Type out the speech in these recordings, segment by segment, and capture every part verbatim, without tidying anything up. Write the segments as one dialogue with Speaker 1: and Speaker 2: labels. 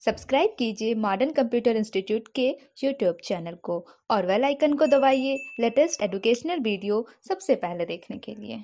Speaker 1: Subscribe कीजिए modern computer institute के YouTube channel को और बेल आइकन को दबाइए लेटेस्ट एजुकेशनल वीडियो सबसे पहले देखने के लिए।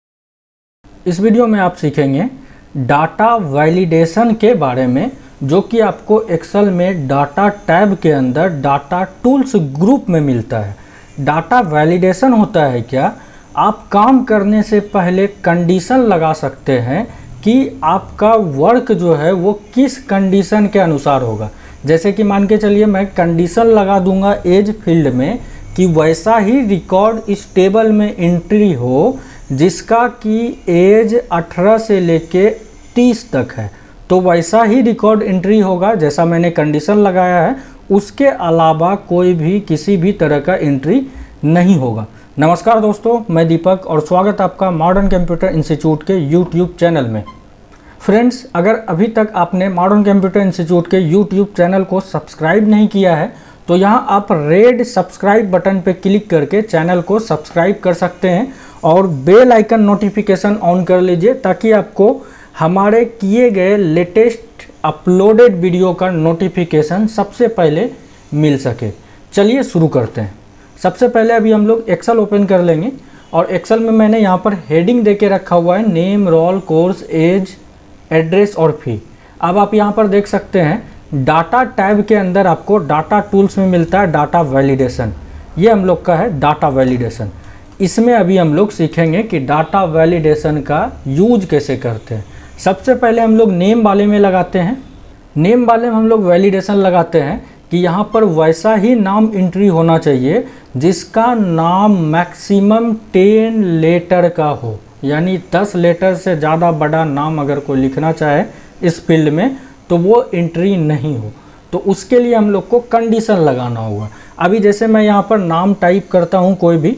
Speaker 2: इस वीडियो में आप सीखेंगे डाटा वैलिडेशन के बारे में, जो कि आपको एक्सेल में डाटा टैब के अंदर डाटा टूल्स ग्रुप में मिलता है। डाटा वैलिडेशन होता है क्या? आप काम करने से पहले कंडीशन लगा सकते हैं कि आपका वर्क जो है वो किस कंडीशन के अनुसार होगा। जैसे कि मान के चलिए मैं कंडीशन लगा दूंगा एज फील्ड में कि वैसा ही रिकॉर्ड इस टेबल में एंट्री हो जिसका कि एज अठारह से लेके तीस तक है, तो वैसा ही रिकॉर्ड एंट्री होगा जैसा मैंने कंडीशन लगाया है। उसके अलावा कोई भी किसी भी तरह का एंट्री नहीं होगा। नमस्कार दोस्तों, मैं दीपक और स्वागत आपका मॉडर्न कंप्यूटर इंस्टीट्यूट के यूट्यूब चैनल में। फ्रेंड्स, अगर अभी तक आपने मॉडर्न कंप्यूटर इंस्टीट्यूट के यूट्यूब चैनल को सब्सक्राइब नहीं किया है तो यहाँ आप रेड सब्सक्राइब बटन पर क्लिक करके चैनल को सब्सक्राइब कर सकते हैं और बेल आइकन नोटिफिकेशन ऑन कर लीजिए ताकि आपको हमारे किए गए लेटेस्ट अपलोडेड वीडियो का नोटिफिकेशन सबसे पहले मिल सके। चलिए शुरू करते हैं। सबसे पहले अभी हम लोग एक्सेल ओपन कर लेंगे और एक्सेल में मैंने यहाँ पर हेडिंग देके रखा हुआ है name, role, course, age, address और फी। अब आप यहाँ पर देख सकते हैं डाटा टैब के अंदर आपको डाटा टूल्स में मिलता है डाटा वैलिडेशन। ये हम लोग का है डाटा वैलिडेशन। इसमें अभी हम लोग सीखेंगे कि डाटा वैलिडेशन का यूज कैसे करते हैं। सबसे पहले हम लोग नेम वाले में लगाते हैं। नेम वाले में हम लोग वैलिडेशन लगाते हैं कि यहाँ पर वैसा ही नाम एंट्री होना चाहिए जिसका नाम मैक्सिमम टेन लेटर का हो, यानी दस लेटर से ज़्यादा बड़ा नाम अगर कोई लिखना चाहे इस फील्ड में तो वो एंट्री नहीं हो। तो उसके लिए हम लोग को कंडीशन लगाना होगा। अभी जैसे मैं यहाँ पर नाम टाइप करता हूँ कोई भी,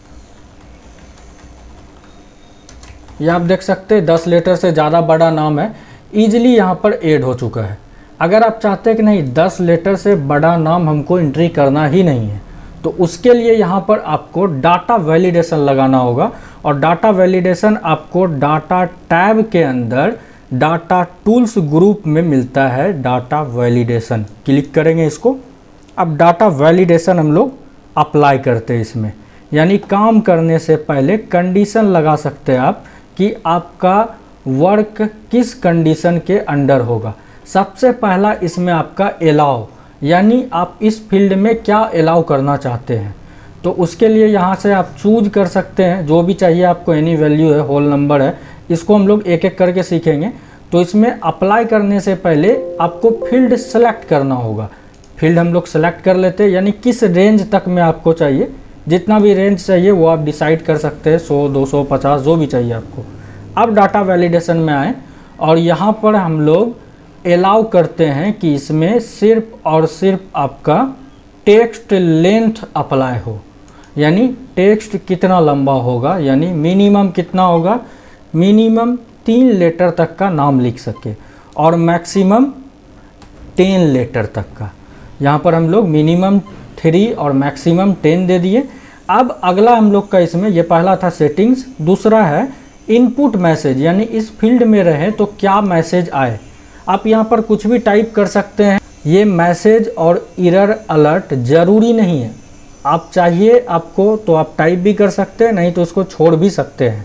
Speaker 2: ये आप देख सकते हैं दस लेटर से ज़्यादा बड़ा नाम है, ईजिली यहाँ पर ऐड हो चुका है। अगर आप चाहते हैं कि नहीं दस लेटर से बड़ा नाम हमको एंट्री करना ही नहीं है तो उसके लिए यहाँ पर आपको डाटा वैलिडेशन लगाना होगा। और डाटा वैलिडेशन आपको डाटा टैब के अंदर डाटा टूल्स ग्रुप में मिलता है डाटा वैलिडेशन। क्लिक करेंगे इसको। अब डाटा वैलिडेशन हम लोग अप्लाई करते हैं इसमें, यानी काम करने से पहले कंडीशन लगा सकते हैं आप कि आपका वर्क किस कंडीशन के अंडर होगा। सबसे पहला इसमें आपका अलाउ, यानी आप इस फील्ड में क्या अलाउ करना चाहते हैं। तो उसके लिए यहाँ से आप चूज कर सकते हैं जो भी चाहिए आपको, एनी वैल्यू है, होल नंबर है। इसको हम लोग एक एक करके सीखेंगे। तो इसमें अप्लाई करने से पहले आपको फील्ड सेलेक्ट करना होगा। फील्ड हम लोग सेलेक्ट कर लेते हैं, यानी किस रेंज तक में आपको चाहिए। जितना भी रेंज चाहिए वो आप डिसाइड कर सकते हैं, सौ, दो सौ, पचास, जो भी चाहिए आपको। अब डाटा वैलिडेशन में आए और यहाँ पर हम लोग अलाउ करते हैं कि इसमें सिर्फ और सिर्फ आपका टेक्स्ट लेंथ अप्लाई हो, यानी टेक्स्ट कितना लंबा होगा, यानी मिनिमम कितना होगा, मिनिमम तीन लेटर तक का नाम लिख सके और मैक्सिमम टेन लेटर तक का। यहाँ पर हम लोग मिनिमम थ्री और मैक्सिमम टेन दे दिए। अब अगला हम लोग का इसमें, ये पहला था सेटिंग्स, दूसरा है इनपुट मैसेज, यानी इस फील्ड में रहे तो क्या मैसेज आए। आप यहाँ पर कुछ भी टाइप कर सकते हैं। ये मैसेज और एरर अलर्ट ज़रूरी नहीं है, आप चाहिए आपको तो आप टाइप भी कर सकते हैं, नहीं तो उसको छोड़ भी सकते हैं।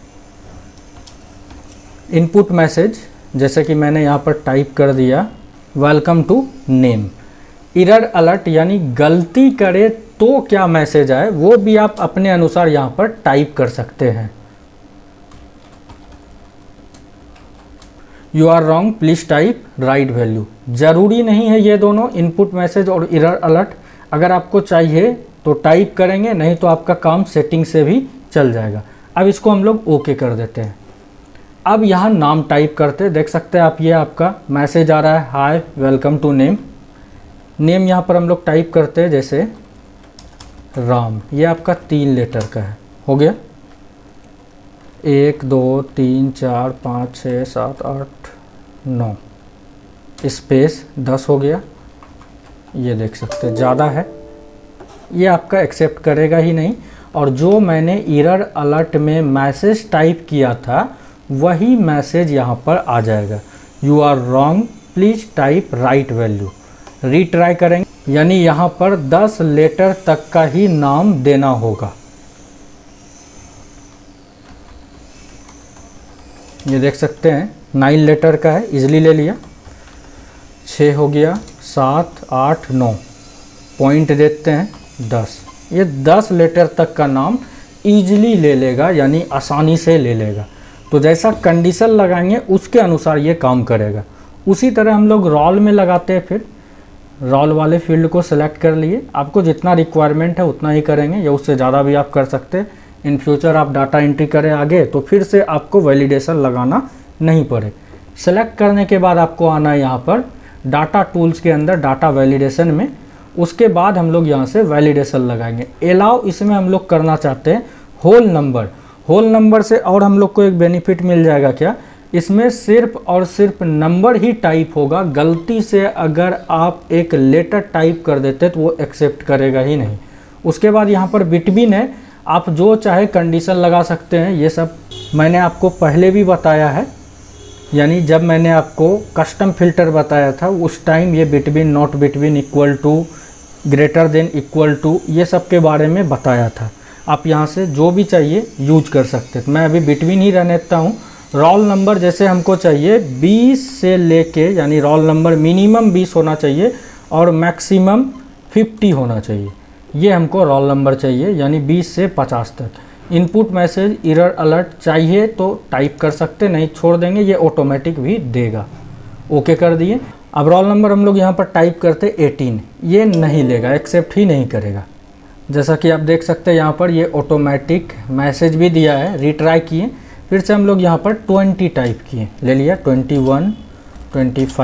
Speaker 2: इनपुट मैसेज जैसे कि मैंने यहाँ पर टाइप कर दिया welcome to name. Error alert यानी गलती करे तो क्या मैसेज आए वो भी आप अपने अनुसार यहाँ पर टाइप कर सकते हैं। You are wrong please type right value. ज़रूरी नहीं है ये दोनों, इनपुट मैसेज और एरर अलर्ट। अगर आपको चाहिए तो टाइप करेंगे, नहीं तो आपका काम सेटिंग से भी चल जाएगा। अब इसको हम लोग ओके कर देते हैं। अब यहाँ नाम टाइप करते, देख सकते हैं आप, ये आपका मैसेज आ रहा है hi welcome to name. Name यहाँ पर हम लोग टाइप करते हैं जैसे राम, ये आपका तीन लेटर का है। हो गया, एक, दो, तीन, चार, पाँच, छः, सात, आठ, नौ, स्पेस दस हो गया। ये देख सकते हैं ज़्यादा है, ये आपका एक्सेप्ट करेगा ही नहीं। और जो मैंने एरर अलर्ट में मैसेज टाइप किया था वही मैसेज यहाँ पर आ जाएगा। You are wrong please type right value. Retry करेंगे, यानी यहाँ पर दस लेटर तक का ही नाम देना होगा। ये देख सकते हैं नाइन लेटर का है, इजली ले लिया। छः हो गया, सात, आठ, नौ, पॉइंट देते हैं दस। ये दस लेटर तक का नाम ईजिली ले लेगा, यानी आसानी से ले लेगा। तो जैसा कंडीशन लगाएंगे उसके अनुसार ये काम करेगा। उसी तरह हम लोग रोल में लगाते हैं। फिर रोल वाले फील्ड को सेलेक्ट कर लिए, आपको जितना रिक्वायरमेंट है उतना ही करेंगे, या उससे ज़्यादा भी आप कर सकते हैं। इन फ्यूचर आप डाटा एंट्री करें आगे तो फिर से आपको वैलिडेशन लगाना नहीं पड़े। सेलेक्ट करने के बाद आपको आना है यहाँ पर डाटा टूल्स के अंदर डाटा वैलिडेशन में। उसके बाद हम लोग यहाँ से वैलिडेशन लगाएंगे। अलाउ इसमें हम लोग करना चाहते हैं होल नंबर। होल नंबर से और हम लोग को एक बेनिफिट मिल जाएगा क्या, इसमें सिर्फ और सिर्फ नंबर ही टाइप होगा। गलती से अगर आप एक लेटर टाइप कर देते तो वो एक्सेप्ट करेगा ही नहीं। उसके बाद यहाँ पर बिटवीन है, आप जो चाहे कंडीशन लगा सकते हैं। ये सब मैंने आपको पहले भी बताया है, यानी जब मैंने आपको कस्टम फिल्टर बताया था उस टाइम ये between, not between, equal to, greater than, equal to, ये सब के बारे में बताया था। आप यहाँ से जो भी चाहिए यूज कर सकते हैं। मैं अभी बिटवीन ही रहने देता हूँ। रोल नंबर जैसे हमको चाहिए बीस से लेके, यानी रोल नंबर मिनिमम बीस होना चाहिए और मैक्सिमम पचास होना चाहिए। ये हमको रोल नंबर चाहिए, यानी बीस से पचास तक। इनपुट मैसेज एरर अलर्ट चाहिए तो टाइप कर सकते, नहीं छोड़ देंगे, ये ऑटोमेटिक भी देगा। ओके कर दिए। अब रोल नंबर हम लोग यहाँ पर टाइप करते अठारह, ये नहीं लेगा, एक्सेप्ट ही नहीं करेगा। जैसा कि आप देख सकते हैं यहाँ पर ये ऑटोमेटिक मैसेज भी दिया है। रिट्राई किए, फिर से हम लोग यहाँ पर बीस टाइप किए, ले लिया इक्कीस, पच्चीस,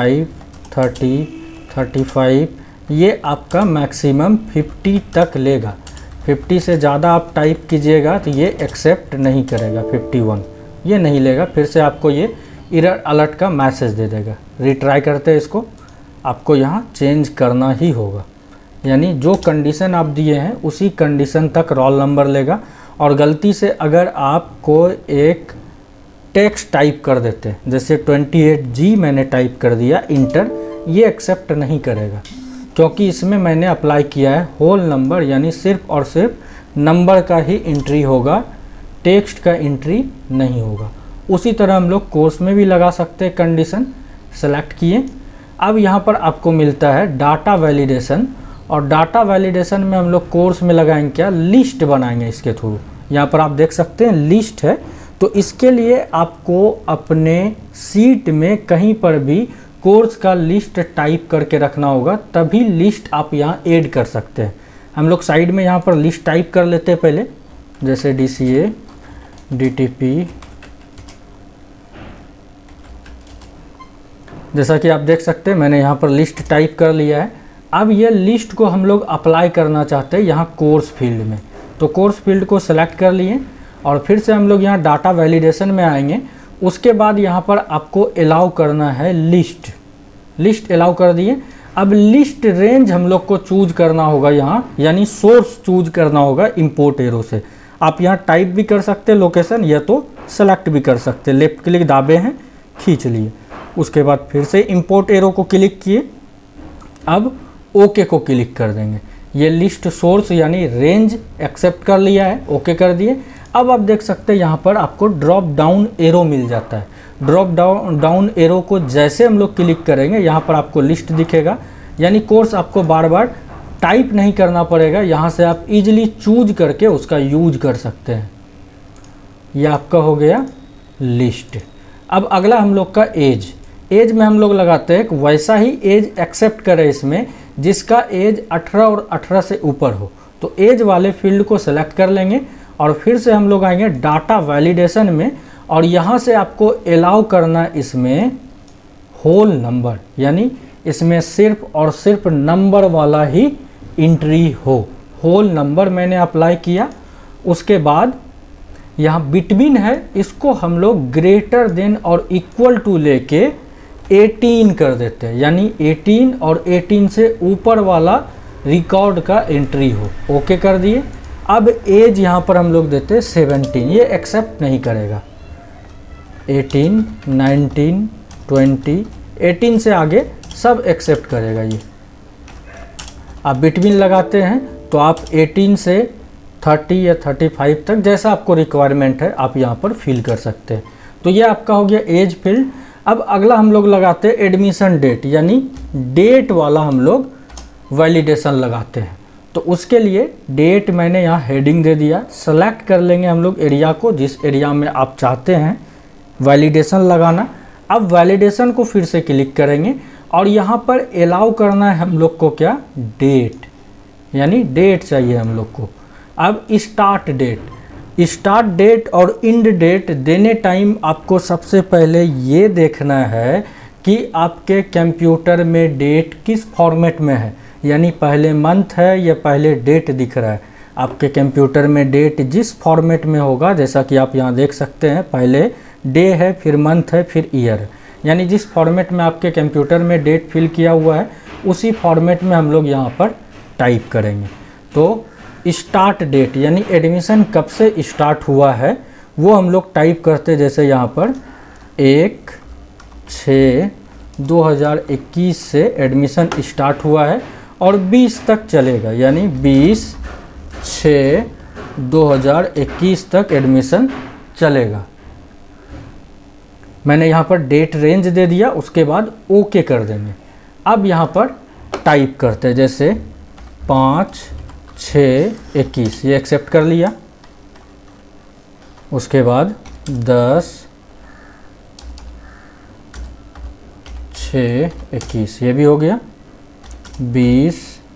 Speaker 2: तीस, पैंतीस। ये आपका मैक्सिमम पचास तक लेगा। पचास से ज़्यादा आप टाइप कीजिएगा तो ये एक्सेप्ट नहीं करेगा। इक्यावन ये नहीं लेगा, फिर से आपको ये एरर अलर्ट का मैसेज दे देगा। रिट्राई करते हैं इसको, आपको यहाँ चेंज करना ही होगा, यानी जो कंडीशन आप दिए हैं उसी कंडीशन तक रोल नंबर लेगा। और गलती से अगर आपको एक टेक्स्ट टाइप कर देते हैं, जैसे अट्ठाईस जी मैंने टाइप कर दिया इंटर, ये एक्सेप्ट नहीं करेगा, क्योंकि इसमें मैंने अप्लाई किया है होल नंबर, यानी सिर्फ और सिर्फ नंबर का ही एंट्री होगा, टेक्स्ट का एंट्री नहीं होगा। उसी तरह हम लोग कोर्स में भी लगा सकते हैं कंडीशन। सेलेक्ट किए, अब यहाँ पर आपको मिलता है डाटा वैलिडेशन, और डाटा वैलिडेशन में हम लोग कोर्स में लगाएंगे क्या, लिस्ट बनाएंगे इसके थ्रू। यहाँ पर आप देख सकते हैं लिस्ट है, तो इसके लिए आपको अपने सीट में कहीं पर भी कोर्स का लिस्ट टाइप करके रखना होगा, तभी लिस्ट आप यहाँ ऐड कर सकते हैं। हम लोग साइड में यहाँ पर लिस्ट टाइप कर लेते हैं पहले, जैसे D C A, D T P, जैसा कि आप देख सकते हैं मैंने यहाँ पर लिस्ट टाइप कर लिया है। अब ये लिस्ट को हम लोग अप्लाई करना चाहते हैं यहाँ कोर्स फील्ड में, तो कोर्स फील्ड को सेलेक्ट कर लिए और फिर से हम लोग यहाँ डाटा वैलिडेशन में आएंगे। उसके बाद यहाँ पर आपको अलाउ करना है लिस्ट, लिस्ट अलाउ कर दिए। अब लिस्ट रेंज हम लोग को चूज करना होगा यहाँ, यानी सोर्स चूज करना होगा इंपोर्ट एरो से। आप यहाँ टाइप भी कर सकते हैं लोकेशन, या तो सेलेक्ट भी कर सकते हैं। लेफ्ट क्लिक दाबे हैं, खींच लिए, उसके बाद फिर से इंपोर्ट एरो को क्लिक किए। अब ओके को क्लिक कर देंगे। ये लिस्ट सोर्स यानी रेंज एक्सेप्ट कर लिया है, ओके कर दिए। अब आप देख सकते हैं यहाँ पर आपको ड्रॉप डाउन एरो मिल जाता है। ड्रॉप डाउन डाउन एरो को जैसे हम लोग क्लिक करेंगे यहाँ पर आपको लिस्ट दिखेगा, यानी कोर्स आपको बार बार टाइप नहीं करना पड़ेगा। यहाँ से आप इजीली चूज करके उसका यूज कर सकते हैं। यह आपका हो गया लिस्ट। अब अगला हम लोग का एज, एज में हम लोग लगाते हैं वैसा ही एज एक्सेप्ट करें इसमें जिसका एज अठारह और अठारह से ऊपर हो। तो एज वाले फील्ड को सेलेक्ट कर लेंगे और फिर से हम लोग आएंगे डाटा वैलिडेशन में, और यहाँ से आपको अलाउ करना इसमें होल नंबर, यानी इसमें सिर्फ और सिर्फ नंबर वाला ही एंट्री हो। होल नंबर मैंने अप्लाई किया। उसके बाद यहाँ बिटवीन है, इसको हम लोग ग्रेटर देन और इक्वल टू लेके अठारह कर देते हैं, यानी अठारह और अठारह से ऊपर वाला रिकॉर्ड का एंट्री हो। ओके कर दिए। अब एज यहाँ पर हम लोग देते हैं सत्रह, ये एक्सेप्ट नहीं करेगा। अठारह, उन्नीस, बीस, अठारह से आगे सब एक्सेप्ट करेगा। ये आप बिटवीन लगाते हैं तो आप अठारह से तीस या पैंतीस तक जैसा आपको रिक्वायरमेंट है आप यहाँ पर फिल कर सकते हैं। तो ये आपका हो गया एज फील्ड। अब अगला हम लोग लगाते हैं एडमिशन डेट, यानी डेट वाला हम लोग वैलिडेशन लगाते हैं। तो उसके लिए डेट मैंने यहाँ हेडिंग दे दिया। सेलेक्ट कर लेंगे हम लोग एरिया को, जिस एरिया में आप चाहते हैं वैलिडेशन लगाना। अब वैलिडेशन को फिर से क्लिक करेंगे और यहाँ पर अलाउ करना है हम लोग को क्या, डेट, यानी डेट चाहिए हम लोग को। अब स्टार्ट डेट, स्टार्ट डेट और इंड डेट देने टाइम आपको सबसे पहले ये देखना है कि आपके कंप्यूटर में डेट किस फॉर्मेट में है, यानी पहले मंथ है या पहले डेट दिख रहा है। आपके कंप्यूटर में डेट जिस फॉर्मेट में होगा, जैसा कि आप यहाँ देख सकते हैं, पहले डे है, फिर मंथ है, फिर ईयर है, यानी जिस फॉर्मेट में आपके कंप्यूटर में डेट फिल किया हुआ है उसी फॉर्मेट में हम लोग यहाँ पर टाइप करेंगे। तो स्टार्ट डेट यानी एडमिशन कब से स्टार्ट हुआ है वो हम लोग टाइप करते, जैसे यहाँ पर एक छः दो हज़ार इक्कीस से एडमिशन स्टार्ट हुआ है और बीस तक चलेगा, यानी बीस छः दो हज़ार इक्कीस तक एडमिशन चलेगा। मैंने यहाँ पर डेट रेंज दे दिया, उसके बाद ओके कर देंगे। अब यहाँ पर टाइप करते हैं, जैसे पाँच छः इक्कीस, ये एक्सेप्ट कर लिया। उसके बाद दस छः इक्कीस, ये भी हो गया। बीस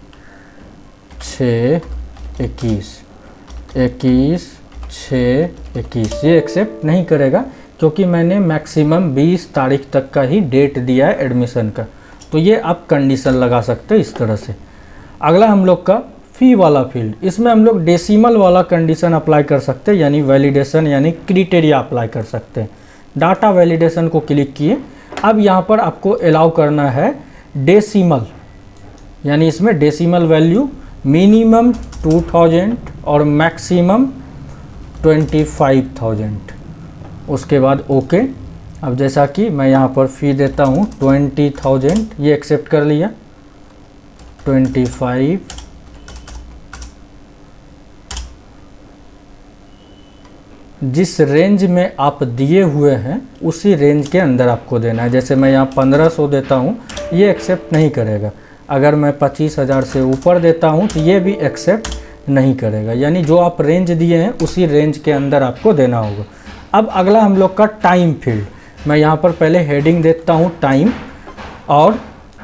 Speaker 2: छः इक्कीस, इक्कीस छः इक्कीस, ये एक्सेप्ट नहीं करेगा क्योंकि मैंने मैक्सिमम बीस तारीख तक का ही डेट दिया है एडमिशन का। तो ये आप कंडीशन लगा सकते हैं इस तरह से। अगला हम लोग का फ़ी वाला फील्ड, इसमें हम लोग डेसिमल वाला कंडीशन अप्लाई कर सकते हैं, यानी वैलिडेशन यानी क्राइटेरिया अप्लाई कर सकते हैं। डाटा वैलिडेशन को क्लिक किए। अब यहाँ पर आपको अलाउ करना है डेसिमल, यानी इसमें decimal value minimum two thousand और मैक्सिमम ट्वेंटी फाइव थाउजेंड। उसके बाद ओके। अब जैसा कि मैं यहाँ पर फ़ी देता हूँ ट्वेंटी थाउजेंड, ये एक्सेप्ट कर लिया। ट्वेंटी फाइव जिस रेंज में आप दिए हुए हैं उसी रेंज के अंदर आपको देना है। जैसे मैं यहाँ पंद्रह सौ देता हूँ, ये एक्सेप्ट नहीं करेगा। अगर मैं पच्चीस हज़ार से ऊपर देता हूँ तो ये भी एक्सेप्ट नहीं करेगा, यानी जो आप रेंज दिए हैं उसी रेंज के अंदर आपको देना होगा। अब अगला हम लोग का टाइम फील्ड, मैं यहाँ पर पहले हेडिंग देता हूँ टाइम और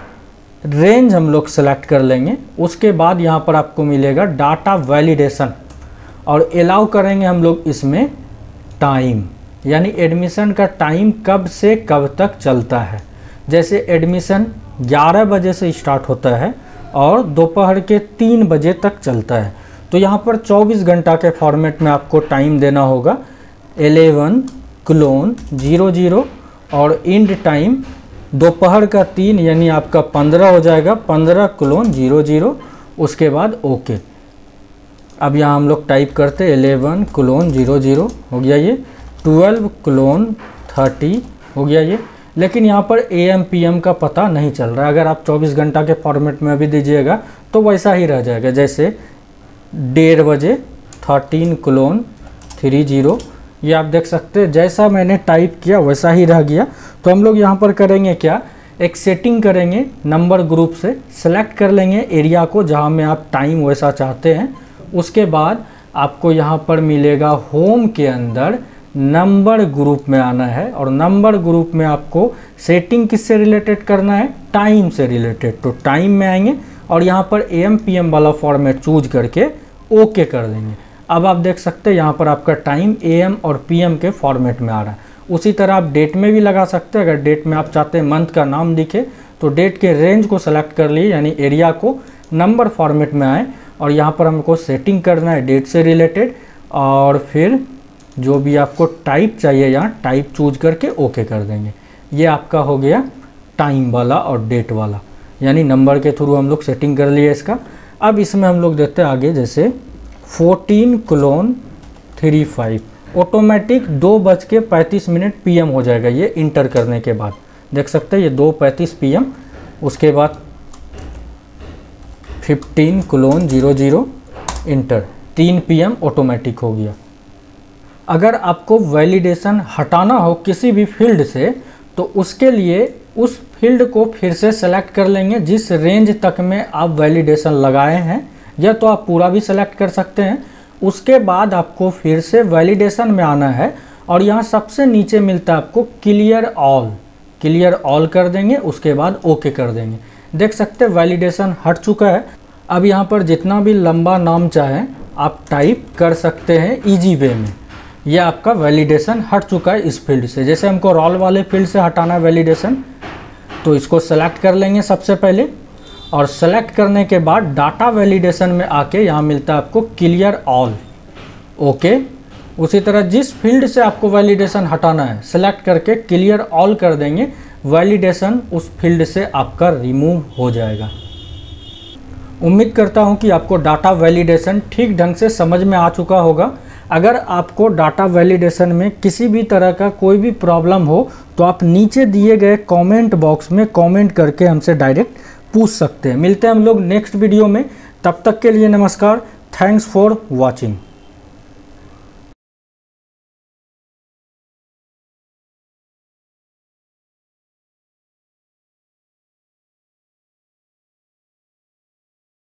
Speaker 2: रेंज हम लोग सेलेक्ट कर लेंगे। उसके बाद यहाँ पर आपको मिलेगा डाटा वैलिडेशन और अलाउ करेंगे हम लोग इसमें टाइम, यानी एडमिशन का टाइम कब से कब तक चलता है। जैसे एडमिशन ग्यारह बजे से स्टार्ट होता है और दोपहर के तीन बजे तक चलता है, तो यहाँ पर चौबीस घंटा के फॉर्मेट में आपको टाइम देना होगा। एलेवन क्लोन ज़ीरो ज़ीरो और इंड टाइम दोपहर का तीन, यानी आपका पंद्रह हो जाएगा, पंद्रह क्लोन ज़ीरो ज़ीरो। उसके बाद ओके। अब यहाँ हम लोग टाइप करते एलेवन क्लोन ज़ीरो ज़ीरो हो गया, ये ट्वेल्व क्लोन थर्टी हो गया ये। लेकिन यहाँ पर ए एम पी एम का पता नहीं चल रहा है। अगर आप चौबीस घंटा के फॉर्मेट में अभी दीजिएगा तो वैसा ही रह जाएगा, जैसे डेढ़ बजे थर्टीन क्लोन थ्री ज़ीरो, ये आप देख सकते हैं जैसा मैंने टाइप किया वैसा ही रह गया। तो हम लोग यहाँ पर करेंगे क्या, एक सेटिंग करेंगे नंबर ग्रुप से, सेलेक्ट कर लेंगे एरिया को जहाँ में आप टाइम वैसा चाहते हैं। उसके बाद आपको यहाँ पर मिलेगा होम के अंदर नंबर ग्रुप में आना है और नंबर ग्रुप में आपको सेटिंग किससे रिलेटेड करना है, टाइम से रिलेटेड। तो टाइम में आएंगे और यहाँ पर ए एम पी एम वाला फॉर्मेट चूज करके ओके कर देंगे। अब आप देख सकते हैं यहाँ पर आपका टाइम ए एम और पी एम के फॉर्मेट में आ रहा है। उसी तरह आप डेट में भी लगा सकते हैं। अगर डेट में आप चाहते हैं मंथ का नाम दिखे तो डेट के रेंज को सेलेक्ट कर लिए, यानी एरिया को नंबर फॉर्मेट में आए और यहाँ पर हमको सेटिंग करना है डेट से रिलेटेड और फिर जो भी आपको टाइप चाहिए यहाँ टाइप चूज करके ओके कर देंगे। ये आपका हो गया टाइम वाला और डेट वाला, यानी नंबर के थ्रू हम लोग सेटिंग कर लिए इसका। अब इसमें हम लोग देते हैं आगे, जैसे fourteen colon three five automatic दो बज के पैंतीस मिनट पी एम हो जाएगा ये इंटर करने के बाद। देख सकते हैं ये दो पैंतीस पी एम, उसके बाद fifteen colon zero zero enter, तीन पी एम ऑटोमेटिक हो गया। अगर आपको वैलिडेशन हटाना हो किसी भी फील्ड से तो उसके लिए उस फील्ड को फिर से सेलेक्ट कर लेंगे जिस रेंज तक में आप वैलिडेशन लगाए हैं, या तो आप पूरा भी सेलेक्ट कर सकते हैं। उसके बाद आपको फिर से वैलिडेशन में आना है और यहाँ सबसे नीचे मिलता है आपको क्लियर ऑल, क्लियर ऑल कर देंगे, उसके बाद ओके कर देंगे। देख सकते हैं वैलिडेशन हट चुका है। अब यहाँ पर जितना भी लंबा नाम चाहें आप टाइप कर सकते हैं इजी वे में। यह आपका वैलिडेशन हट चुका है इस फील्ड से। जैसे हमको रोल वाले फील्ड से हटाना है वैलिडेशन, तो इसको सेलेक्ट कर लेंगे सबसे पहले, और सेलेक्ट करने के बाद डाटा वैलिडेशन में आके यहाँ मिलता है आपको क्लियर ऑल, ओके। उसी तरह जिस फील्ड से आपको वैलिडेशन हटाना है सेलेक्ट करके क्लियर ऑल कर देंगे, वैलिडेशन उस फील्ड से आपका रिमूव हो जाएगा। उम्मीद करता हूँ कि आपको डाटा वैलिडेशन ठीक ढंग से समझ में आ चुका होगा। अगर आपको डाटा वैलिडेशन में किसी भी तरह का कोई भी प्रॉब्लम हो तो आप नीचे दिए गए कमेंट बॉक्स में कमेंट करके हमसे डायरेक्ट पूछ सकते हैं। मिलते हैं हम लोग नेक्स्ट वीडियो में, तब तक के लिए नमस्कार। Thanks for watching.